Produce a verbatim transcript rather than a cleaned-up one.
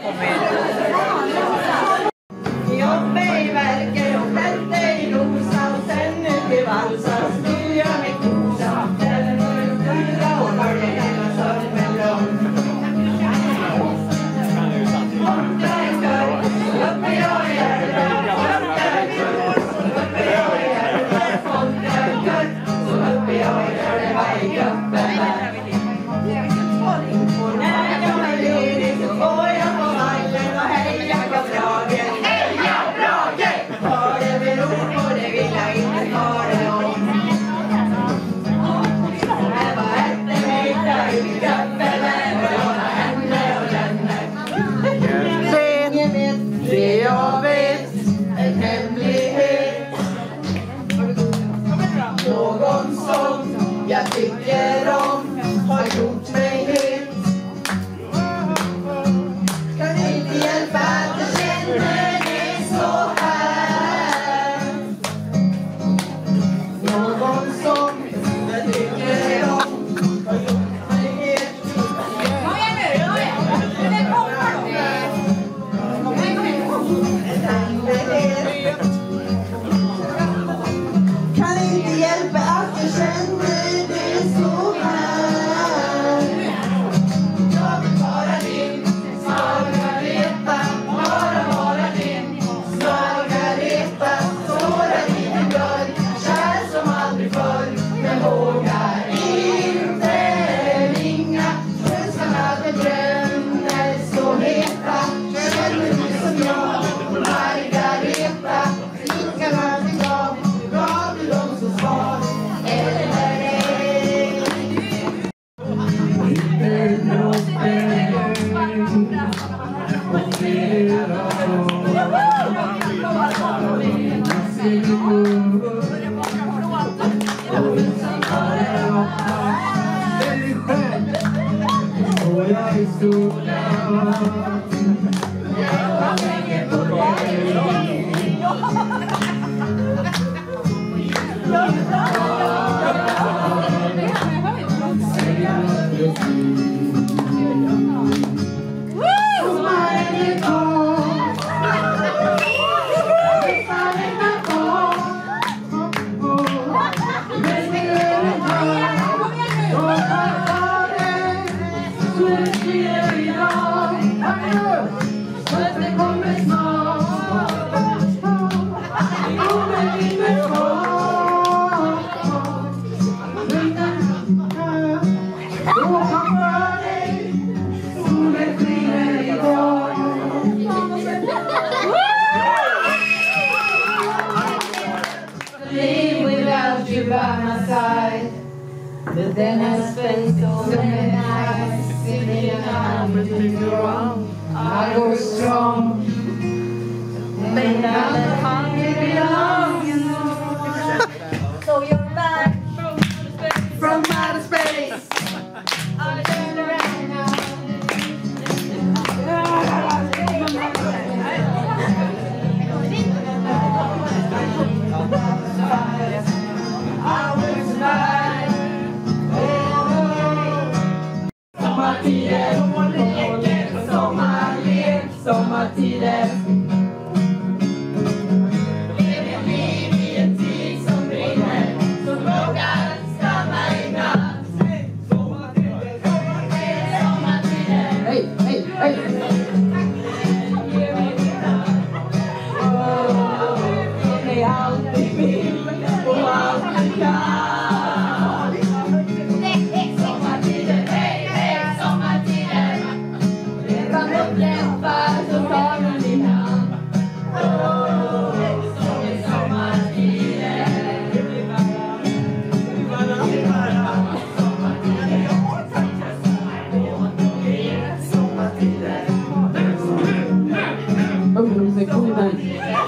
Jobba i verket och flätta i rosa och sen ut i valsa. Styr jag med kosa. Ställer mig och styra och följer hela sörd med lugn. Tomta är kör, uppe jag i älven. Tomta är kör, uppe jag i älven. Tomta är kör, så uppe jag i älven i gruppen. Och när jag är ledig så går jag på vallen och hejar på Brage. Heja Brage! Vad det beror på det vill jag inte ta det om. Det var eftermiddag i gruppen och jag har henne och vänner. Ingen vet det jag vet, en hemlighet. Någon som jag tycker om har gjort mig het. Kan inte hjälpa att jag känner det så här. Någon som jag tycker om har gjort mig het. Kom igen nu, kom igen. Det kommer då. En hemlighet. Kan inte hjälpa att jag känner det så här. Jag vill vara din Margareta, bara vara din Margareta. Såra din dörr, kär som aldrig förr, men vågar inte ringa. Svenskarna bedrömmer så heta. Känner du som jag, Margareta? Flickarna till gav, gav du dem så svar, eller ej? Inte gråter och flera och jag är stora. Jag hänger på dig. By my side, but then I spent so many nights thinking I'm doing wrong. I go strong, but now that hungry belongs. So you're back from outer space. I turn around now. Sommartider, sommarlek, sommartider. Lever liv i en tid som brinner, som vågar stanna i natt. Sommartider, sommartider. Hej, hej, hej. Ge mig dina. Åh, ge mig allt du vill och allt du kan. Ungdomssektionen.